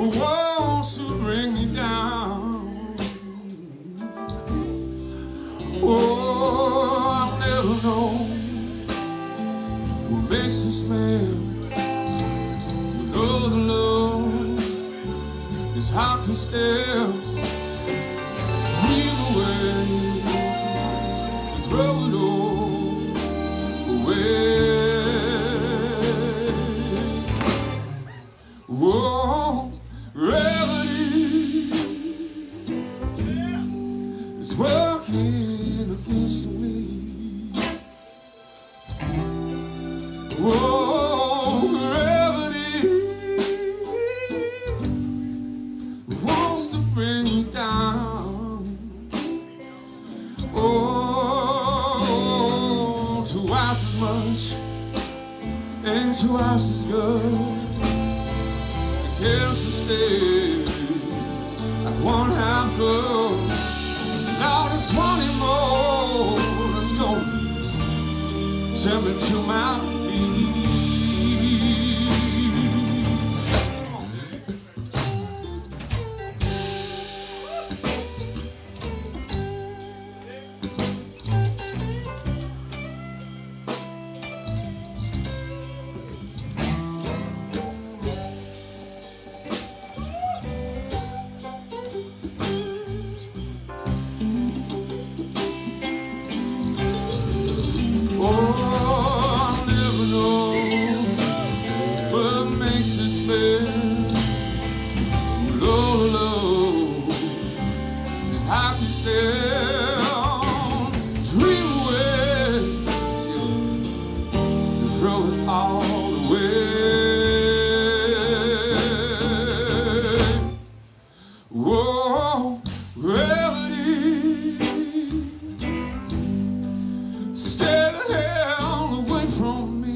wants to bring me down. Oh, I'll never know what makes this man know the love is hard to stare. Dream away, throw it all away. Whoa, gravity is working against me. Whoa, gravity wants to bring me down. Oh, twice as much and twice as good. Cares to stay like one half good. Now there's 20 more. Let's go. Send me to my knees. I can still dream away, throw it all away. Whoa, gravity, stay the hell away from me.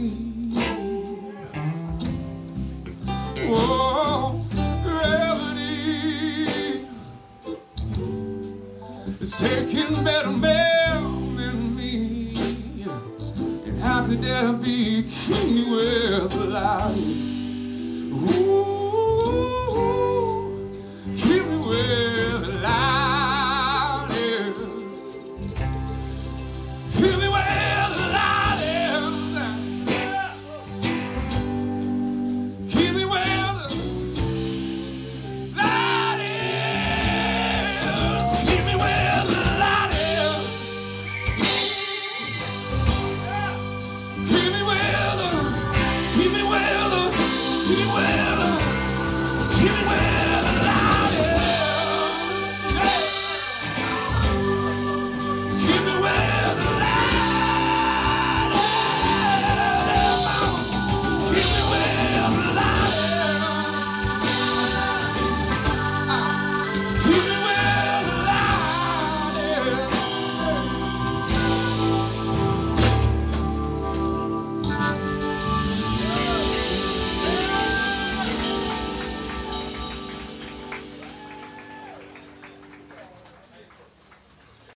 Whoa, it's taking better men than me. And how could there be king with life?